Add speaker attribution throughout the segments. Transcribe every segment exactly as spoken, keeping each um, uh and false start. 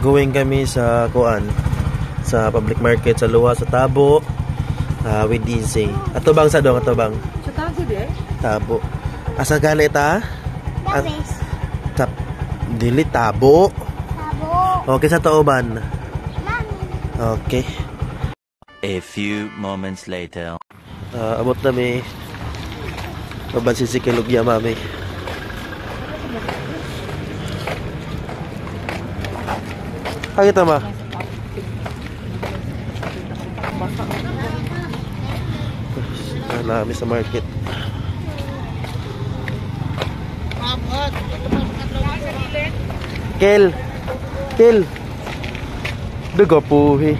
Speaker 1: going kami sa kuan sa public market sa luwa sa Tabo uh, with D J. Ato bang sa dong ato bang?
Speaker 2: Sa Tabo di?
Speaker 1: Tabo. Asa gani ta?
Speaker 3: Dabis.
Speaker 1: Tap dili Tabo.
Speaker 3: Tabo.
Speaker 1: Okay sa Tauban.
Speaker 3: Mami.
Speaker 1: Okay.
Speaker 4: A few moments later.
Speaker 1: Uh, abot na may Baban si Sikilugya mami. Pakita ma. Nalami sa market. Kel. Kel. Dugo puhi.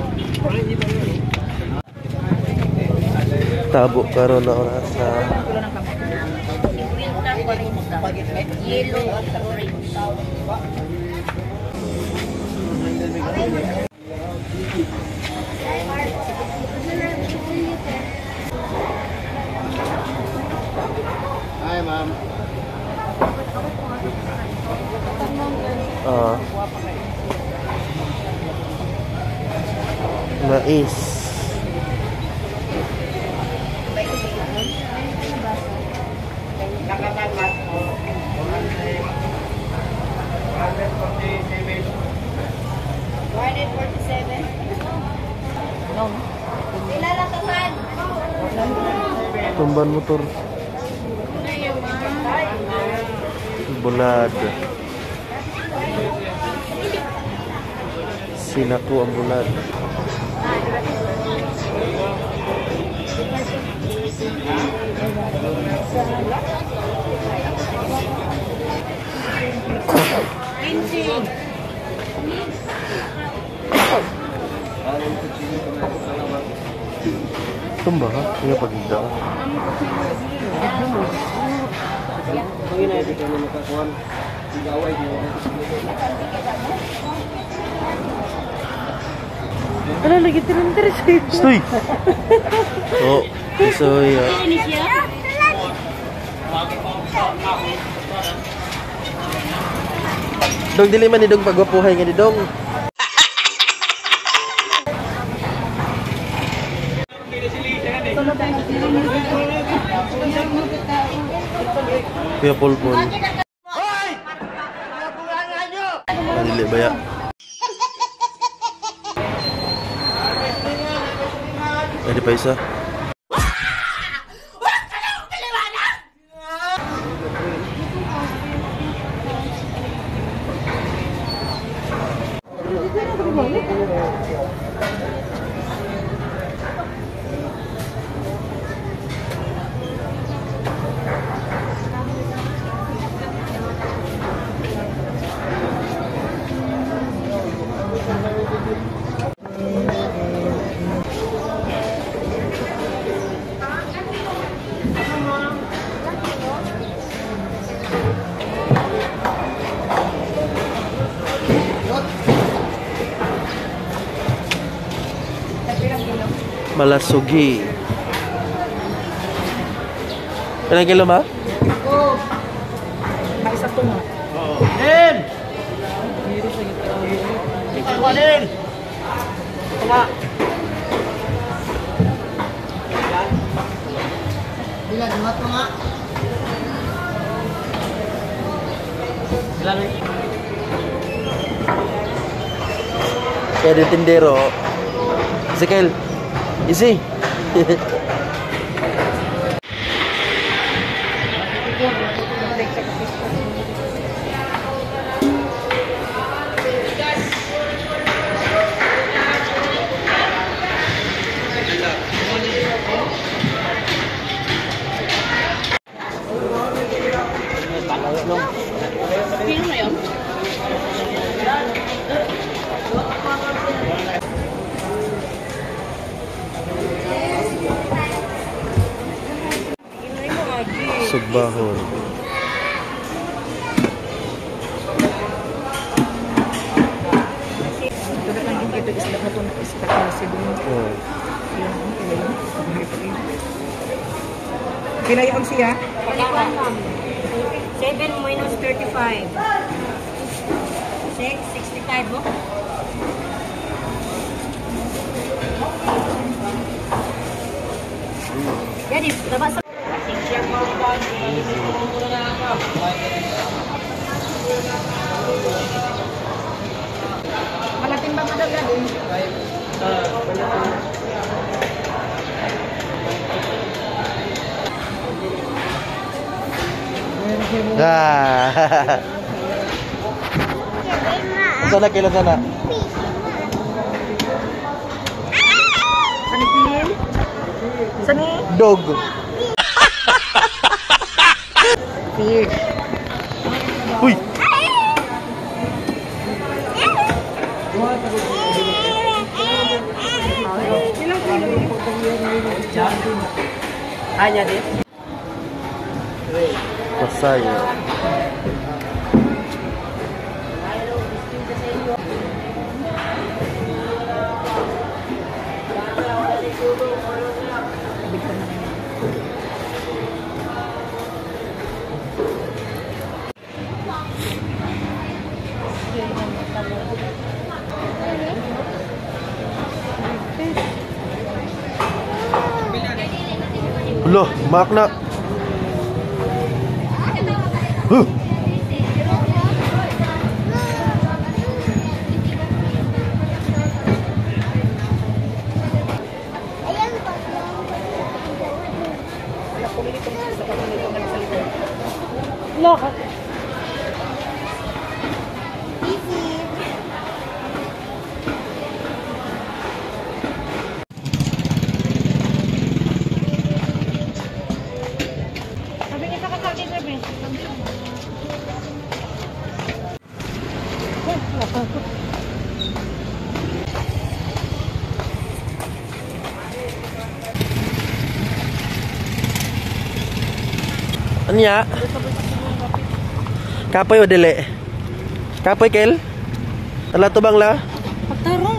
Speaker 1: Tabo karon na oras sa
Speaker 2: yellow at orange.
Speaker 5: Hi, ma'am.
Speaker 1: ah mais.
Speaker 2: one forty-seven. No. Kilala ka man.
Speaker 1: Tumban motor. Bulad. Sinaku ang bulad. Tumba ka? Kaya pagigda ka?
Speaker 5: Kung na ito kami nakakuhan, sigaway niyo.
Speaker 2: Ano lagi tinantar siya?
Speaker 1: Stoy! Oh, so yeah.
Speaker 2: Ini siya?
Speaker 1: Dong dili man ni dong pagwapuhay nga ni dong. Kuya Pulpul. Hoy! Bunga nyo! Dili ba ya? Ada pa isa. Malasugi. Ilang kilo ba?
Speaker 2: Oo. May isa to nga.
Speaker 5: Oo. Din! Ikaw din! Ito nga. Bila, dumat mo nga. Bila, may.
Speaker 1: Kaya din tindero. Ezekiel. Easy. Sugbahon.
Speaker 2: Kinayon siya? seven minus thirty-five. six, sixty. twenty-five, oh. Jadi, dapat sa... Malating ba madagal din?
Speaker 1: Ah. Sana kailan sana?
Speaker 2: Sani Kim? Sani?
Speaker 1: Dog.
Speaker 2: Fish.
Speaker 1: Uy.
Speaker 2: Hanya deh.
Speaker 1: Pasaya. Loh, makna. Huh.
Speaker 2: Loh. Sabi kita kakakit sabi.
Speaker 1: Anya? Kapoy o dili? Kapoy kel? Ala to bang la?
Speaker 2: Pagtarong.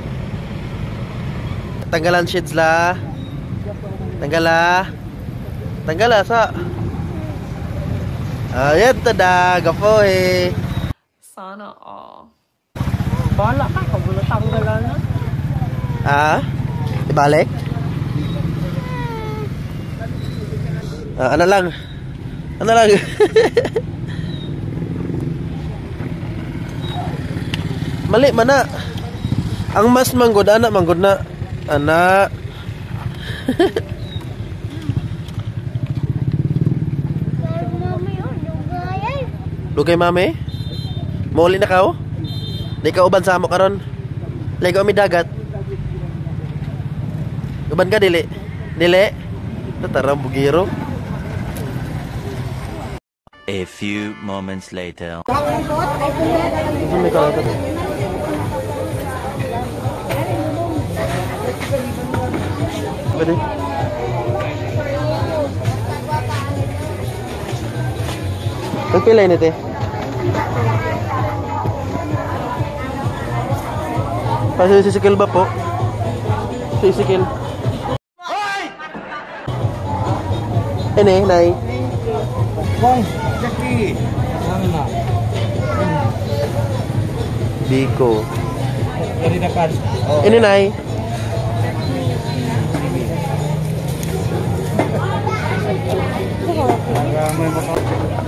Speaker 1: Tanggalan shades la. Tanggala. Tanggala sa. Ayat tada gapoy.
Speaker 2: Sana all. Bala ka, kagulo tanggalan na.
Speaker 1: Ah? Ibalik? Ah, ano lang? Ano lang? Mali mana? Ang mas manggod anak manggod na anak. Lugay mami? Mauli na ka o? Di ka uban sa amo karon. Lego mi dagat. Uban ka dili? Dili? Tatarang bugiro.
Speaker 4: A few moments later.
Speaker 1: May kalagat. Pwede? Magpilay nito eh. Pasal sisikil ba po? Sisikil. Ini, Nay.
Speaker 5: Bang, Jackie. Ano na?
Speaker 1: Biko.
Speaker 5: Dari dekat. Oh.
Speaker 1: Ini, Nay.
Speaker 5: May motor.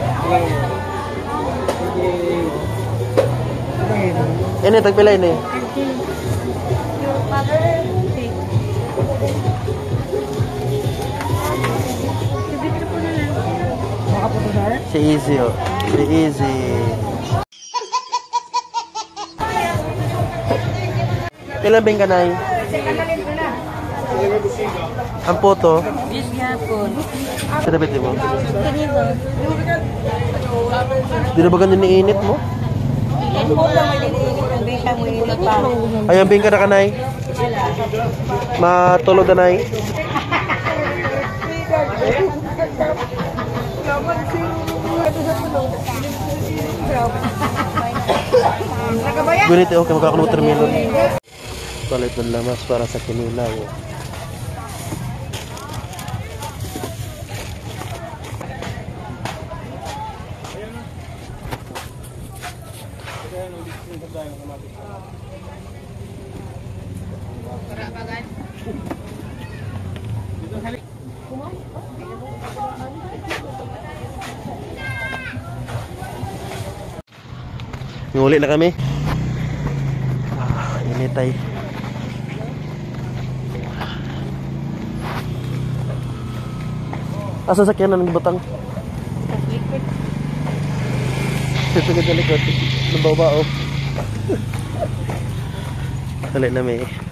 Speaker 1: Ini tagpilay ni. Si Easy oh. Si Easy. Kailan bing ka, Nay? Ang photo?
Speaker 2: Yes, yapon.
Speaker 1: Sa dapat mo? Di na ba ganyan niinit mo?
Speaker 2: Yan po lang may diniinit ang bita mo init pa.
Speaker 1: Ayan, bing ka na ka, Nay. Matulog na, Nay. Gunit eh, okay, magkakaroon watermelon. Palit ng lamas para sa kinilaw. Nguli na kami. Ah, init ay. Asa sakyanan ng butang? Ito ka sa likod. Nababa oh. Dali na may.